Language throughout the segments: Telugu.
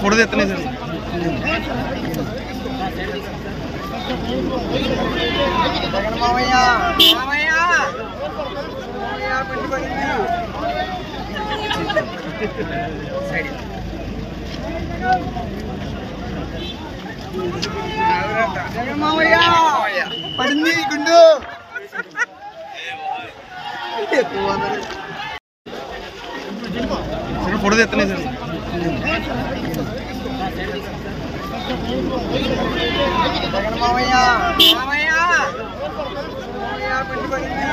ఫోటో తెత్తనే సార్ మామయ్య మామయ్య మామయ్య పడింది గుండు ఫోటో తెత్తనే సార్ మామయ్య మామయ్య పడింది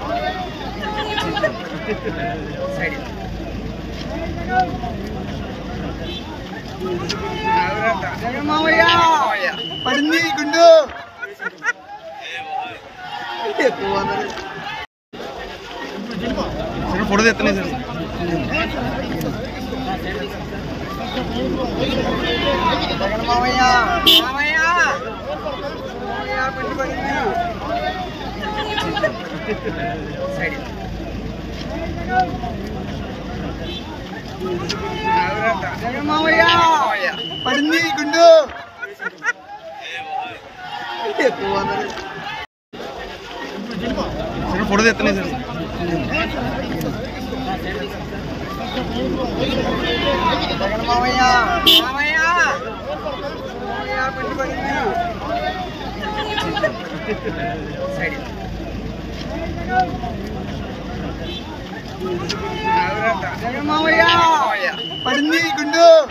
మామయ్య పడింది గుండు ఫోటో తెత్తనే సార్ మామయ్య మామయ్య పడింది మామయ్య పడింది గుండు ఫోటో తెత్తనే సార్ మామయ్య మామయ్య పడింది మామయ్య పడింది గుండు